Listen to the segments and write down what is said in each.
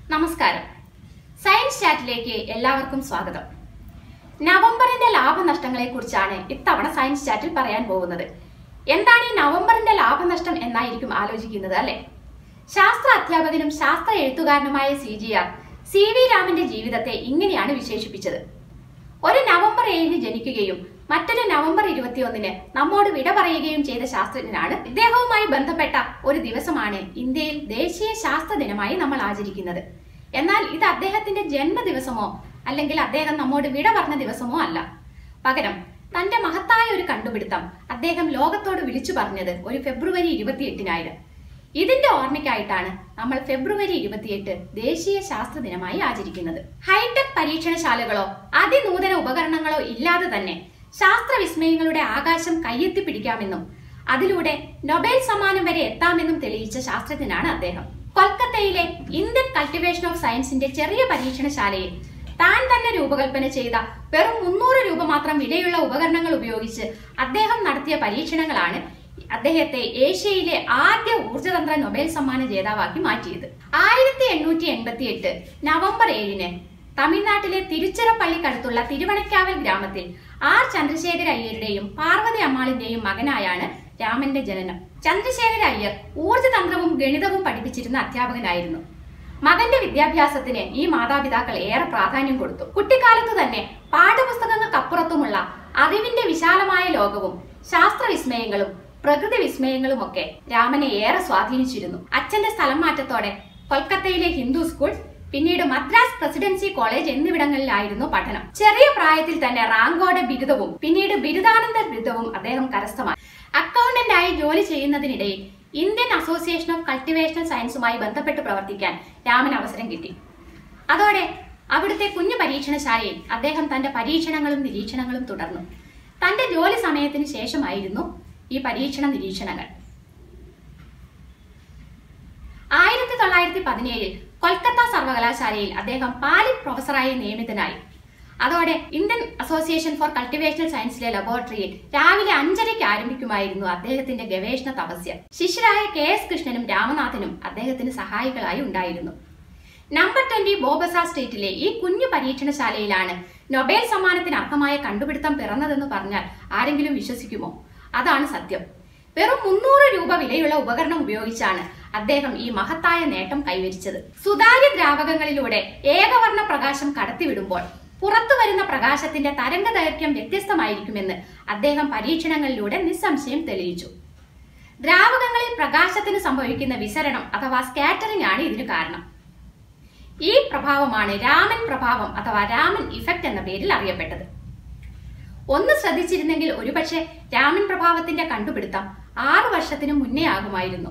നമസ്കാരം. സയൻസ് ചാറ്റിലേക്ക് എല്ലാവർക്കും സ്വാഗതം. നവംബറിന്റെ ലാഭനഷ്ടങ്ങളെ കുറിച്ചാണ് ഇത്തവണ സയൻസ് ചാറ്റിൽ പറയാൻ പോകുന്നത്. എന്താണ് ഈ നവംബറിന്റെ ലാഭനഷ്ടം എന്നായിരിക്കും ആലോചിക്കുന്നത് അല്ലെ? ശാസ്ത്ര അധ്യാപകനും ശാസ്ത്ര എഴുത്തുകാരനുമായ CGR CV രാമന്റെ ജീവിതത്തെ ഇങ്ങനെയാണ് വിശേഷിപ്പിച്ചത്. ഒരു നവംബർ 7 ജനിക്കുകയും മറ്റൊരു നവംബർ 21 നമ്മോട് വിട പറയുകയും ചെയ്ത ശാസ്ത്രജ്ഞനാണ്. ഇദ്ദേഹവുമായി ബന്ധപ്പെട്ട ഒരു ദിവസമാണ് ഇന്ത്യയിൽ ദേശീയ ശാസ്ത്ര ദിനമായി നമ്മൾ ആചരിക്കുന്നത്. എന്നാൽ ഇത് അദ്ദേഹത്തിന്റെ ജന്മദിവസമോ അല്ലെങ്കിൽ അദ്ദേഹം നമ്മോട് വിട പറഞ്ഞ ദിവസമോ അല്ല. പകരം തന്റെ മഹത്തായ ഒരു കണ്ടുപിടുത്തം അദ്ദേഹം ലോകത്തോട് വിളിച്ചു പറഞ്ഞത് ഒരു ഫെബ്രുവരി 28 ഇതിന്റെ ഓർമ്മയ്ക്കായിട്ടാണ് നമ്മൾ ഫെബ്രുവരി 28 ദേശീയ ശാസ്ത്ര ദിനമായി ആചരിക്കുന്നത്. ഹൈടെക് പരീക്ഷണശാലകളോ അതിനൂതന ഉപകരണങ്ങളോ ഇല്ലാതെ തന്നെ ശാസ്ത്ര വിസ്മയങ്ങളുടെ ആകാശം കയ്യെത്തിപ്പിടിക്കാമെന്നും അതിലൂടെ നൊബേൽ സമ്മാനം വരെ എത്താമെന്നും തെളിയിച്ച ശാസ്ത്രജ്ഞനാണ് അദ്ദേഹം. കൊൽക്കത്തയിലെ ഇന്ത്യൻ കൾട്ടിവേഷൻ ഓഫ് സയൻസിന്റെ ചെറിയ പരീക്ഷണശാലയിൽ താൻ തന്നെ രൂപകൽപ്പന ചെയ്ത വെറും 300 രൂപ മാത്രം വിലയുള്ള ഉപകരണങ്ങൾ ഉപയോഗിച്ച് അദ്ദേഹം നടത്തിയ പരീക്ഷണങ്ങളാണ് അദ്ദേഹത്തെ ഏഷ്യയിലെ ആദ്യ ഊർജ്ജതന്ത്ര നൊബേൽ സമ്മാന ജേതാവാക്കി മാറ്റിയത്. 1888 നവംബർ 7 തമിഴ്നാട്ടിലെ തിരുച്ചിറപ്പള്ളിക്കടുത്തുള്ള തിരുവണക്കാവൽ ഗ്രാമത്തിൽ R ചന്ദ്രശേഖര അയ്യരുടെയും പാർവതി അമ്മാളിന്റെയും മകനായാണ് രാമന്റെ ജനനം. ചന്ദ്രശേഖര അയ്യർ ഊർജ്ജതന്ത്രവും ഗണിതവും പഠിപ്പിച്ചിരുന്ന അധ്യാപകനായിരുന്നു. മകന്റെ വിദ്യാഭ്യാസത്തിന് ഈ മാതാപിതാക്കൾ ഏറെ പ്രാധാന്യം കൊടുത്തു. കുട്ടിക്കാലത്ത് തന്നെ പാഠപുസ്തകങ്ങൾക്കപ്പുറത്തുമുള്ള അറിവിന്റെ വിശാലമായ ലോകവും ശാസ്ത്രവിസ്മയങ്ങളും പ്രകൃതി വിസ്മയങ്ങളും ഒക്കെ രാമനെ ഏറെ സ്വാധീനിച്ചിരുന്നു. അച്ഛന്റെ സ്ഥലം മാറ്റത്തോടെ കൊൽക്കത്തയിലെ ഹിന്ദു സ്കൂൾ, പിന്നീട് മദ്രാസ് പ്രസിഡൻസി കോളേജ് എന്നിവിടങ്ങളിലായിരുന്നു പഠനം. ചെറിയ പ്രായത്തിൽ തന്നെ റാങ്കോടെ ബിരുദവും പിന്നീട് ബിരുദാനന്തര ബിരുദവും അദ്ദേഹം കരസ്ഥമാക്കി. അക്കൗണ്ടന്റായി ജോലി ചെയ്യുന്നതിനിടയിൽ ഇന്ത്യൻ അസോസിയേഷൻ ഓഫ് കൾട്ടിവേഷണൽ സയൻസുമായി ബന്ധപ്പെട്ട് പ്രവർത്തിക്കാൻ രാമന് അവസരം കിട്ടി. അതോടെ അവിടുത്തെ കുഞ്ഞു പരീക്ഷണശാലയിൽ അദ്ദേഹം തന്റെ പരീക്ഷണങ്ങളും നിരീക്ഷണങ്ങളും തുടർന്നു. തന്റെ ജോലി സമയത്തിന് ശേഷമായിരുന്നു ഈ പരീക്ഷണ നിരീക്ഷണങ്ങൾ. 1917 കൊൽക്കത്ത സർവകലാശാലയിൽ അദ്ദേഹം പാലിറ്റ് പ്രൊഫസറായി നിയമിതനായി. അതോടെ ഇന്ത്യൻ അസോസിയേഷൻ ഫോർ കൾട്ടിവേഷണൽ സയൻസിലെ ലബോറട്ടറിയിൽ രാവിലെ 5:30 ആരംഭിക്കുമായിരുന്നു അദ്ദേഹത്തിന്റെ ഗവേഷണ തപസ്യ. ശിഷ്യരായ KS കൃഷ്ണനും രാമനാഥനും അദ്ദേഹത്തിന് സഹായികളായി ഉണ്ടായിരുന്നു. നമ്പർ 20 ബോബസാർ സ്ട്രീറ്റിലെ ഈ കുഞ്ഞു പരീക്ഷണശാലയിലാണ് നൊബേൽ സമ്മാനത്തിന് അർഹമായ കണ്ടുപിടുത്തം പിറന്നതെന്ന് പറഞ്ഞാൽ ആരെങ്കിലും വിശ്വസിക്കുമോ? അതാണ് സത്യം. വെറും 300 രൂപ വിലയുള്ള ഉപകരണം ഉപയോഗിച്ചാണ് അദ്ദേഹം ഈ മഹത്തായ നേട്ടം കൈവരിച്ചത്. സുതാര്യ ദ്രാവകങ്ങളിലൂടെ ഏകവർണ്ണ പ്രകാശം കടത്തിവിടുമ്പോൾ പുറത്തു വരുന്ന പ്രകാശത്തിന്റെ തരംഗ ദൈർഘ്യം വ്യത്യസ്തമായിരിക്കുമെന്ന് അദ്ദേഹം പരീക്ഷണങ്ങളിലൂടെ നിസ്സംശയം തെളിയിച്ചു. ദ്രാവകങ്ങളിൽ പ്രകാശത്തിന് സംഭവിക്കുന്ന വിസരണം അഥവാ സ്കാറ്ററിംഗ് ആണ് ഇതിന് കാരണം. ഈ പ്രഭാവമാണ് രാമൻ പ്രഭാവം അഥവാ രാമൻ ഇഫക്റ്റ് എന്ന പേരിൽ അറിയപ്പെട്ടത്. ഒന്ന് ശ്രദ്ധിച്ചിരുന്നെങ്കിൽ ഒരുപക്ഷെ രാമൻ പ്രഭാവത്തിന്റെ കണ്ടുപിടുത്തം 6 വർഷത്തിനു മുന്നേ ആകുമായിരുന്നു.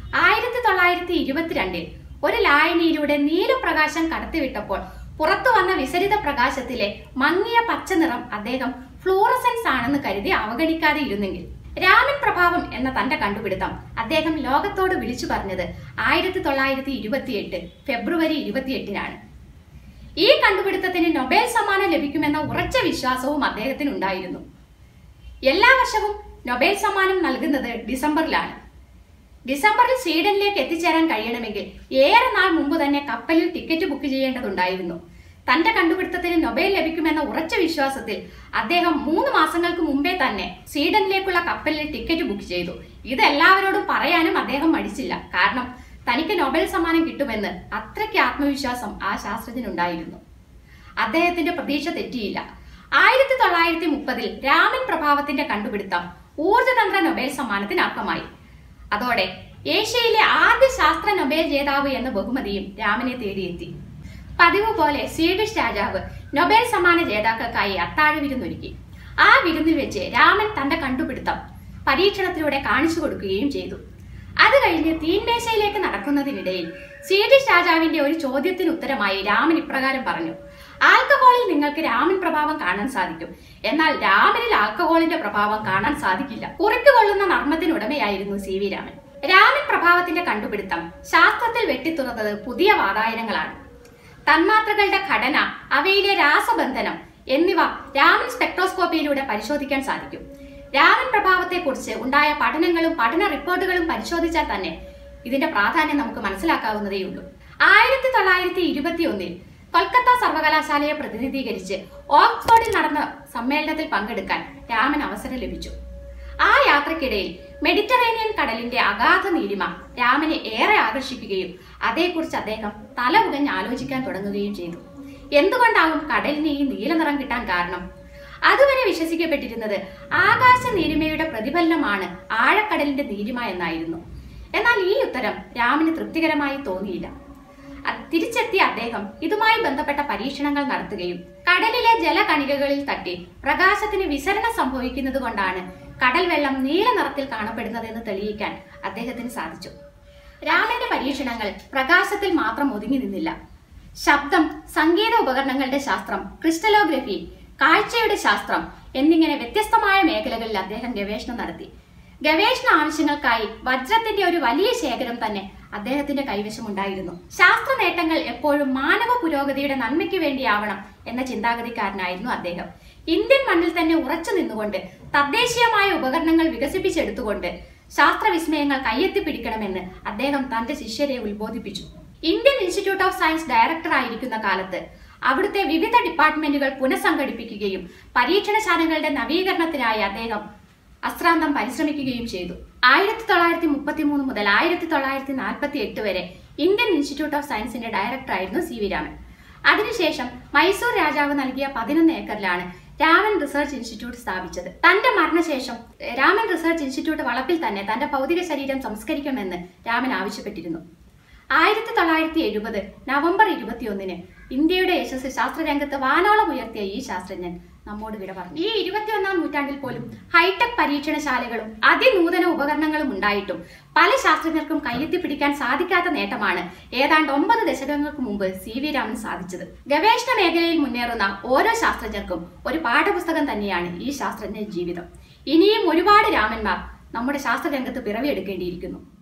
1922 ഒരു ലായനിയിലൂടെ നീലപ്രകാശം കടത്തിവിട്ടപ്പോൾ പുറത്തു വന്ന വിസരിത പ്രകാശത്തിലെ മങ്ങിയ പച്ച നിറം അദ്ദേഹം ഫ്ലൂറസെൻസ് ആണെന്ന് കരുതി അവഗണിക്കാതെ ഇരുന്നെങ്കിൽ രാമൻ പ്രഭാവം എന്ന തന്റെ കണ്ടുപിടുത്തം അദ്ദേഹം ലോകത്തോട് വിളിച്ചു പറഞ്ഞത് 1928 ഫെബ്രുവരി 28 ഈ കണ്ടുപിടുത്തത്തിന് നൊബേൽ സമ്മാനം ലഭിക്കുമെന്ന ഉറച്ച വിശ്വാസവും അദ്ദേഹത്തിന് ഉണ്ടായിരുന്നു. എല്ലാ വർഷവും നൊബേൽ സമ്മാനം നൽകുന്നത് ഡിസംബറിലാണ്. ഡിസംബറിൽ സ്വീഡനിലേക്ക് എത്തിച്ചേരാൻ കഴിയണമെങ്കിൽ ഏറെ നാൾ മുമ്പ് തന്നെ കപ്പലിൽ ടിക്കറ്റ് ബുക്ക് ചെയ്യേണ്ടതുണ്ടായിരുന്നു. തന്റെ കണ്ടുപിടുത്തത്തിന് നൊബേൽ ലഭിക്കുമെന്ന ഉറച്ച വിശ്വാസത്തിൽ അദ്ദേഹം 3 മാസങ്ങൾക്ക് മുമ്പേ തന്നെ സ്വീഡനിലേക്കുള്ള കപ്പലിൽ ടിക്കറ്റ് ബുക്ക് ചെയ്തു. ഇത് എല്ലാവരോടും പറയാനും അദ്ദേഹം മടിച്ചില്ല. കാരണം തനിക്ക് നൊബേൽ സമ്മാനം കിട്ടുമെന്ന് അത്രയ്ക്ക് ആത്മവിശ്വാസം ആ ശാസ്ത്രജ്ഞനുണ്ടായിരുന്നു. അദ്ദേഹത്തിന്റെ പ്രതീക്ഷ തെറ്റിയില്ല. 1930 രാമൻ പ്രഭാവത്തിന്റെ കണ്ടുപിടുത്തം ഊർജ്ജതന്ത്ര നൊബേൽ സമ്മാനത്തിന് അർഹമായി. അതോടെ ഏഷ്യയിലെ ആദ്യ ശാസ്ത്ര നൊബേൽ ജേതാവ് എന്ന ബഹുമതിയും രാമനെ തേടിയെത്തി. പതിവ് പോലെ സ്വീഡിഷ് രാജാവ് നൊബേൽ സമ്മാന ജേതാക്കൾക്കായി അത്താഴ വിരുന്നൊരുക്കി. ആ വിരുന്നിൽ വെച്ച് രാമൻ തന്റെ കണ്ടുപിടുത്തം പരീക്ഷണത്തിലൂടെ കാണിച്ചു കൊടുക്കുകയും ചെയ്തു. അത് കഴിഞ്ഞ് തീൻമേശയിലേക്ക് നടക്കുന്നതിനിടയിൽ സ്വീഡിഷ് രാജാവിന്റെ ഒരു ചോദ്യത്തിന് ഉത്തരമായി രാമൻ ഇപ്രകാരം പറഞ്ഞു: ആൽക്കഹോളിൽ നിങ്ങൾക്ക് രാമൻ പ്രഭാവം കാണാൻ സാധിക്കും, എന്നാൽ രാമനിൽ ആൽക്കഹോളിന്റെ പ്രഭാവം കാണാൻ സാധിക്കില്ല. കുറിക്കുകൊള്ളുന്ന നർമ്മത്തിനുടമയായിരുന്നു CV രാമൻ. രാമൻ പ്രഭാവത്തിന്റെ കണ്ടുപിടുത്തം ശാസ്ത്രത്തിൽ വെട്ടിത്തുറന്നത് പുതിയ വാതായനങ്ങളാണ്. തന്മാത്രകളുടെ ഘടന, അവയിലെ രാസബന്ധനം എന്നിവ രാമൻ സ്പെക്ട്രോസ്കോപ്പിയിലൂടെ പരിശോധിക്കാൻ സാധിക്കും. രാമൻ പ്രഭാവത്തെക്കുറിച്ച് ഉണ്ടായ പഠനങ്ങളും പഠന റിപ്പോർട്ടുകളും പരിശോധിച്ചാൽ തന്നെ ഇതിന്റെ പ്രാധാന്യം നമുക്ക് മനസ്സിലാക്കാവുന്നതേയുള്ളൂ. 1921 കൊൽക്കത്ത സർവകലാശാലയെ പ്രതിനിധീകരിച്ച് ഓക്സ്ഫോർഡിൽ നടന്ന സമ്മേളനത്തിൽ പങ്കെടുക്കാൻ രാമൻ അവസരം ലഭിച്ചു. ആ യാത്രക്കിടയിൽ മെഡിറ്ററേനിയൻ കടലിന്റെ അഗാധ നീലിമ രാമനെ ഏറെ ആകർഷിക്കുകയും അതേക്കുറിച്ച് അദ്ദേഹം തലപുകഞ്ഞ് ആലോചിക്കാൻ തുടങ്ങുകയും ചെയ്തു. എന്തുകൊണ്ടാകും കടലിന് ഈ നീല നിറം കിട്ടാൻ കാരണം? അതുവരെ വിശ്വസിക്കപ്പെട്ടിരുന്നത് ആകാശ നീലിമയുടെ പ്രതിഫലനമാണ് ആഴക്കടലിന്റെ നീലിമ എന്നായിരുന്നു. എന്നാൽ ഈ ഉത്തരം രാമന് തൃപ്തികരമായി തോന്നിയില്ല. തിരിച്ചെത്തിയ അദ്ദേഹം ഇതുമായി ബന്ധപ്പെട്ട പരീക്ഷണങ്ങൾ നടത്തുകയും കടലിലെ ജലകണികകളിൽ തട്ടി പ്രകാശത്തിന് വിസരണം സംഭവിക്കുന്നത് കൊണ്ടാണ് കടൽ വെള്ളം നീല നിറത്തിൽ കാണപ്പെടുന്നതെന്ന് തെളിയിക്കാൻ അദ്ദേഹത്തിന് സാധിച്ചു. രാമന്റെ പരീക്ഷണങ്ങൾ പ്രകാശത്തിൽ മാത്രം ഒതുങ്ങി നിന്നില്ല. ശബ്ദം, സംഗീത ഉപകരണങ്ങളുടെ ശാസ്ത്രം, ക്രിസ്റ്റലോഗ്രഫി, കാഴ്ചയുടെ ശാസ്ത്രം എന്നിങ്ങനെ വ്യത്യസ്തമായ മേഖലകളിൽ അദ്ദേഹം ഗവേഷണം നടത്തി. ഗവേഷണ ആവശ്യങ്ങൾക്കായി വജ്രത്തിന്റെ ഒരു വലിയ ശേഖരം തന്നെ അദ്ദേഹത്തിന്റെ കൈവശമുണ്ടായിരുന്നു. ശാസ്ത്ര നേട്ടങ്ങൾ എപ്പോഴും മാനവ പുരോഗതിയുടെ നന്മയ്ക്ക് വേണ്ടിയാവണം എന്ന ചിന്താഗതിക്കാരനായിരുന്നു അദ്ദേഹം. ഇന്ത്യൻ മണ്ണിൽ തന്നെ ഉറച്ചു നിന്നുകൊണ്ട് തദ്ദേശീയമായ ഉപകരണങ്ങൾ വികസിപ്പിച്ചെടുത്തുകൊണ്ട് ശാസ്ത്രവിസ്മയങ്ങൾ കയ്യെത്തിപ്പിടിക്കണമെന്ന് അദ്ദേഹം തന്റെ ശിഷ്യരെ ഉത്ബോധിപ്പിച്ചു. Indian institute of science director ആയിരിക്കുന്ന കാലത്ത് അവിടുത്തെ വിവിധ ഡിപ്പാർട്ട്മെന്റുകൾ പുനഃസംഘടിപ്പിക്കുകയും പരീക്ഷണശാലകളുടെ നവീകരണത്തിനായി അദ്ദേഹം അശ്രാന്തം പരിശ്രമിക്കുകയും ചെയ്തു. 1933 മുതൽ 1948 വരെ ഇന്ത്യൻ ഇൻസ്റ്റിറ്റ്യൂട്ട് ഓഫ് സയൻസിന്റെ ഡയറക്ടറായിരുന്നു സി വി രാമൻ. അതിനുശേഷം മൈസൂർ രാജാവ് നൽകിയ 11 ഏക്കറിലാണ് രാമൻ റിസർച്ച് ഇൻസ്റ്റിറ്റ്യൂട്ട് സ്ഥാപിച്ചത്. തന്റെ മരണശേഷം രാമൻ റിസർച്ച് ഇൻസ്റ്റിറ്റ്യൂട്ട് വളപ്പിൽ തന്നെ തന്റെ ഭൗതിക ശരീരം സംസ്കരിക്കണമെന്ന് രാമൻ ആവശ്യപ്പെട്ടിരുന്നു. 1970 നവംബർ 21 ഇന്ത്യയുടെ യശസ് ശാസ്ത്രരംഗത്ത് വാനോളം ഉയർത്തിയ ഈ ശാസ്ത്രജ്ഞൻ നമ്മോട് വിട പറഞ്ഞു. ഈ 21ാം നൂറ്റാണ്ടിൽ പോലും ഹൈടെക് പരീക്ഷണശാലകളും അതിനൂതന ഉപകരണങ്ങളും ഉണ്ടായിട്ടും പല ശാസ്ത്രജ്ഞർക്കും കയ്യെത്തിപ്പിടിക്കാൻ സാധിക്കാത്ത നേട്ടമാണ് ഏതാണ്ട് 9 ദശകങ്ങൾക്ക് മുമ്പ് സി വി രാമൻ സാധിച്ചത്. ഗവേഷണ മേഖലയിൽ മുന്നേറുന്ന ഓരോ ശാസ്ത്രജ്ഞർക്കും ഒരു പാഠപുസ്തകം തന്നെയാണ് ഈ ശാസ്ത്രജ്ഞ ജീവിതം. ഇനിയും ഒരുപാട് രാമന്മാർ നമ്മുടെ ശാസ്ത്രരംഗത്ത് പിറവിയെടുക്കേണ്ടിയിരിക്കുന്നു.